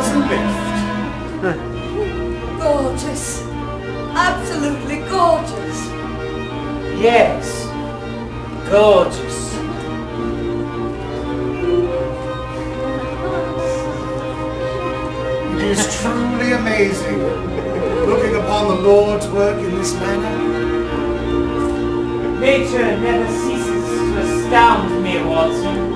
towards the lift. Gorgeous. Absolutely gorgeous. Yes. Gorgeous. It is truly amazing, looking upon the Lord's work in this manner. Nature never ceases to astound me, Watson.